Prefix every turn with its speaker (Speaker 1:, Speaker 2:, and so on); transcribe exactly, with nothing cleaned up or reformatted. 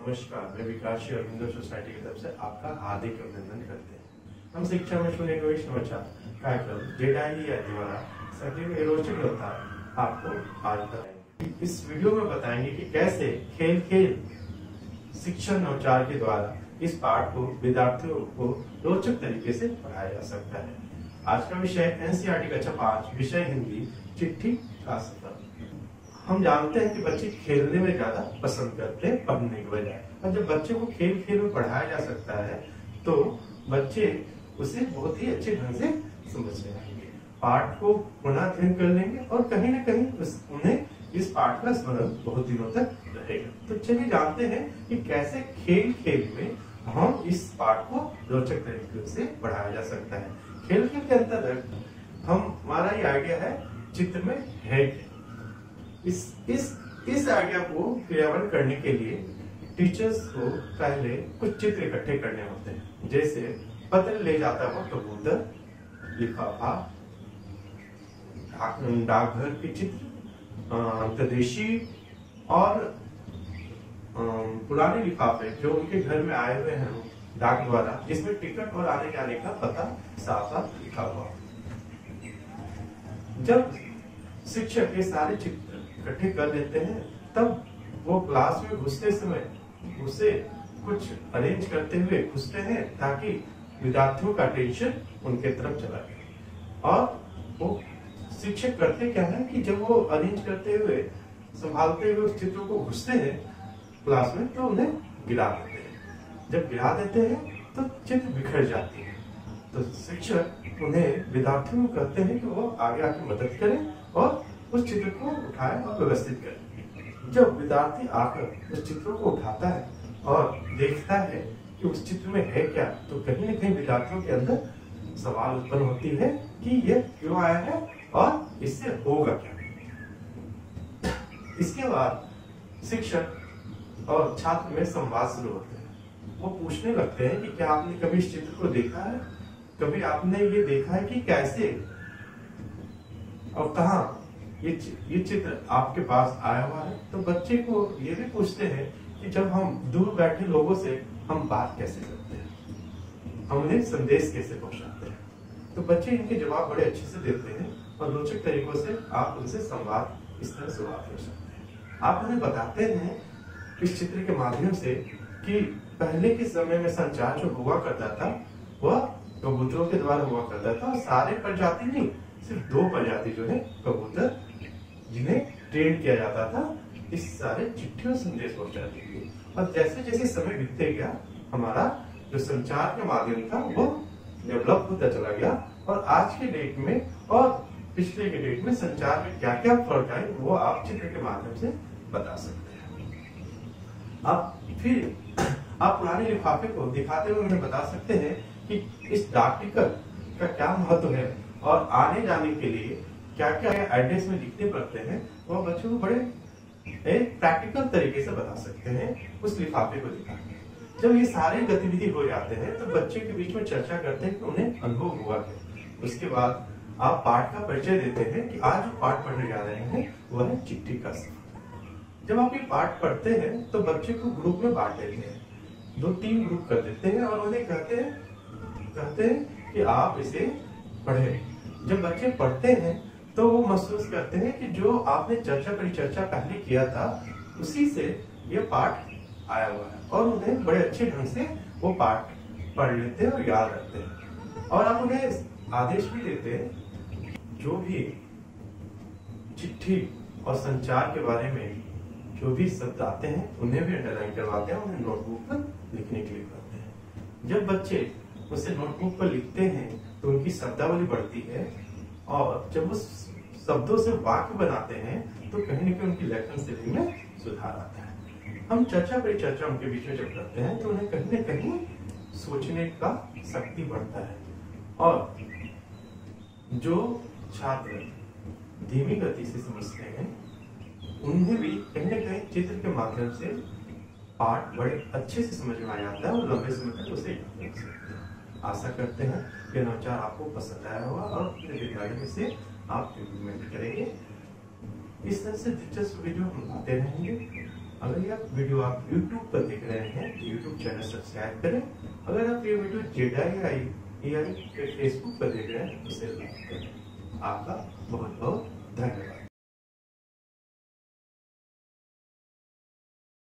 Speaker 1: नमस्कार, मैं विकास श्री अरविंदो सोसाइटी की तरफ से आपका हार्दिक अभिनंदन करते हैं। हम शिक्षा में सुने हुए समाचार कार्यक्रम जेडाई या द्वारा सभी रोचक व्यवहार आपको आज बताएंगे। इस वीडियो में बताएंगे कि कैसे खेल खेल शिक्षण नवाचार के द्वारा इस पाठ को विद्यार्थियों को रोचक तरीके से पढ़ाया जा सकता है। आज का विषय एनसीईआरटी कक्षा पांच विषय हिंदी चिट्ठी का सफर। हम जानते हैं कि बच्चे खेलने में ज्यादा पसंद करते हैं पढ़ने के बजाय, और जब बच्चे को खेल खेल में पढ़ाया जा सकता है तो बच्चे उसे बहुत ही अच्छे ढंग से समझने लगेंगे, पाठ को पुनः अध्ययन कर लेंगे और कहीं ना कहीं उस, उन्हें इस पाठ का स्मरण बहुत दिनों तक रहेगा। तो चलिए जानते हैं कि कैसे खेल खेल में हम इस पाठ को रोचक तरीके से पढ़ाया जा सकता है। खेल खेल के अंतर्गत हम हमारा ये आइडिया है चित्र में है। इस इस इस आइडिया को क्रियान्वयन करने के लिए टीचर्स को पहले कुछ चित्र इकट्ठे करने होते हैं, जैसे पत्र ले जाता हुआ कबूतर, लिफाफा, डाकघर के चित्र, अंतर्देशी और पुराने लिफाफे जो उनके घर में आए हुए हैं डाक द्वारा, जिसमें टिकट और आने जाने का पता साफ साफ लिखा हुआ। जब शिक्षक ये सारे चित्र इकट्ठे कर लेते हैं तब वो क्लास में घुसते समय उसे कुछ अरेंज करते हुए घुसते हैं ताकि विद्यार्थियों का अटेंशन उनके तरफ चला जाए। और वो शिक्षक करते क्या है कि जब वो अरेंज करते हुए संभालते हुए उस चित्रों को घुसते हैं क्लास में तो उन्हें गिरा देते हैं। जब गिरा देते हैं तो चित्र बिखर जाती है, तो शिक्षक उन्हें विद्यार्थियों को कहते हैं कि वो आगे आके मदद करें और उस चित्र को उठाए और व्यवस्थित करें। जब विद्यार्थी आकर उस चित्रों को उठाता है और देखता है कि उस चित्र में है क्या, तो कहीं न कहीं विद्यार्थियों के अंदर सवाल उत्पन्न होती है कि यह क्यों आया है और इससे होगा क्या। इसके बाद शिक्षक और छात्र में संवाद शुरू होते हैं। वो पूछने लगते हैं कि क्या आपने कभी इस चित्र को देखा है, कभी आपने ये देखा है कि कैसे और कहाँ ये ये चित्र आपके पास आया हुआ है। तो बच्चे को ये भी पूछते हैं कि जब हम दूर बैठे लोगों से हम बात कैसे करते हैं, हम उन्हें संदेश कैसे पहुंचाते हैं। तो बच्चे इनके जवाब बड़े अच्छे से देते हैं और रोचक तरीकों से आप उनसे संवाद इस तरह शुरुआत कर सकते हैं। आप उन्हें बताते हैं इस चित्र के माध्यम से कि पहले के समय में संचार जो हुआ करता था वह कबूतरों के द्वारा हुआ करता था, और सारे प्रजाति नहीं, सिर्फ दो प्रजाति जो है कबूतर जिन्हें ट्रेन किया जाता था इस सारे चिट्ठी और संदेश पहुंचाने के लिए। और जैसे जैसे समय बीतते गया हमारा जो संचार का माध्यम था वो डेवलप होता चला गया, और आज के डेट में और पिछले के डेट में संचार में क्या क्या फर्क है वो आप चित्र के माध्यम से बता सकते हैं। आप फिर आप पुराने लिफाफे को दिखाते हुए उन्हें बता सकते हैं कि इस डाक टिकट का क्या महत्व है और आने जाने के लिए क्या क्या एड्रेस में लिखने पड़ते हैं, वो बच्चों को बड़े एक प्रैक्टिकल तरीके से बता सकते हैं उस लिफाफे को दिखाकर। जब ये सारे गतिविधि हो जाते हैं तो बच्चे के बीच में चर्चा करते हैं कि उन्हें अनुभव हुआ क्या। उसके बाद आप पाठ का परिचय देते हैं कि आज जो पाठ पढ़ने जा रहे हैं वह है चिट्ठी का सफर। जब आप ये पाठ पढ़ते हैं तो बच्चे को ग्रुप में बांट देते हैं, दो तीन ग्रुप कर देते हैं और उन्हें कहते हैं कहते हैं कि आप इसे पढ़े। जब बच्चे पढ़ते हैं तो वो महसूस करते हैं कि जो आपने चर्चा परिचर्चा पहले किया था उसी से ये पाठ आया हुआ है, और उन्हें बड़े अच्छे ढंग से वो पाठ पढ़ लेते हैं और याद रखते हैं। और आप उन्हें आदेश भी देते हैं जो भी चिट्ठी और संचार के बारे में जो भी शब्द आते हैं उन्हें भी अंडरलाइन करवाते हैं, उन्हें नोटबुक पर लिखने के लिए कहते हैं। जब बच्चे उसे नोटबुक पर लिखते हैं तो उनकी शब्दावली बढ़ती है, और जब उस शब्दों से वाक्य बनाते हैं तो कहीं न कहीं उनकी लेखन शैली में सुधार आता है। हम चर्चा परिचर्चा उनके बीच में जब करते हैं तो उन्हें कहीं न कहीं सोचने का शक्ति बढ़ता है, और जो छात्र धीमी गति से समझते हैं उन्हें भी कहीं न कहीं चित्र के माध्यम से पाठ बड़े अच्छे से समझ में आ जाता है और लंबे समय तक उसे याद रख सकते हैं। आशा करते हैं कि नवाचार आपको पसंद आया होगा और अपने विद्यालय में से आप इम्प्लीमेंट करेंगे। इस तरह से दिलचस्प वीडियो हम लाते रहेंगे। अगर ये वीडियो आप यूट्यूब पर देख रहे हैं तो यूट्यूब चैनल सब्सक्राइब करें। अगर आप ये वीडियो जेडाई आई आई फेसबुक पर देख रहे हैं तो इसे लाइक करें। आपका बहुत बहुत धन्यवाद।